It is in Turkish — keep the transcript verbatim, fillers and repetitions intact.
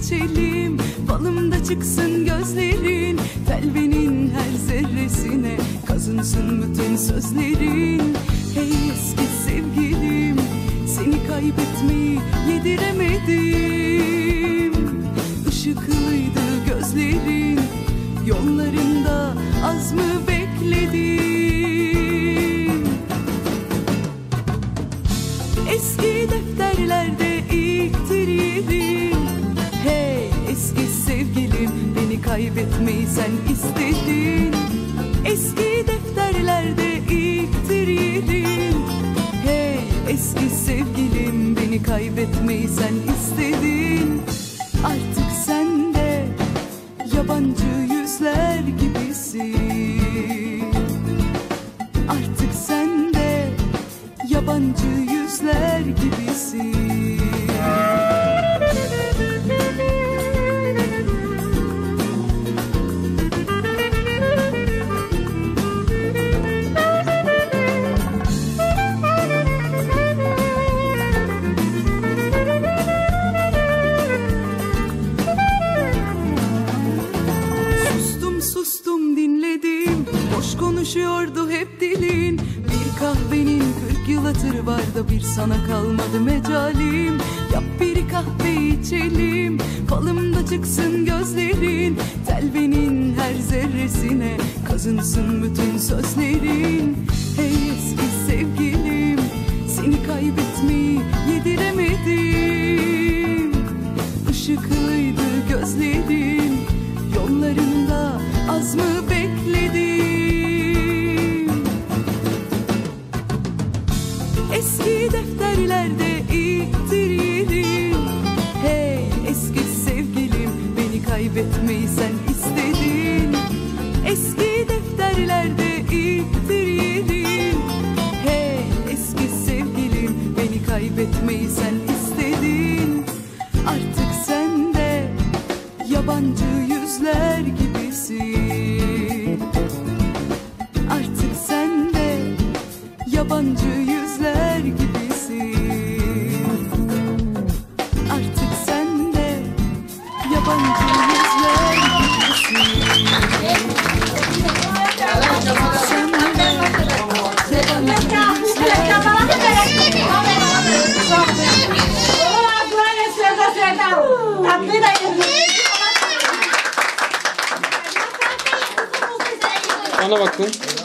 içelim, falımda çıksın gözlerin, telvenin her zerresine kazınsın bütün sözlerin. Hey eski sevgilim, seni kaybetmeyi yediremedim. Işıklıydı gözlerin, yollarında az mı bekledim? Eski defterlerde ilktir yerim. Hey eski sevgilim, beni kaybetmeyi sen istedin. Eski defterlerde ilktir yerim. Hey eski sevgilim, beni kaybetmeyi sen istedin. Artık sen de yabancı yüzler gibisin. Artık sen de yabancı yüzler gibisin. Sustum dinledim, boş konuşuyordu hep dilin. Bir kahvenin kırk yıl hatırı var da bir sana kalmadı mecalim. Yap bir kahve içelim, falımda çıksın gözlerin, telvenin her zerresine kazınsın bütün sözlerin. Hey eski sevgilim, seni kaybetmeyi yediremedim. Işıklıydı gözlerin, yollarında az mı bekledim? Eski defterlerde ilktir yerim. Hey eski sevgilim, beni kaybetmeyi sen istedin. Eski defterlerde ilktir yerim. Hey eski sevgilim, beni kaybetmeyi sen istedin. Artık sen de yabancı yüzler gibisin. Artık sen de yabancı yüzler gibisin. Artık sen de yabancı yüzler gibisin. Sen de yabancı Bana bakın.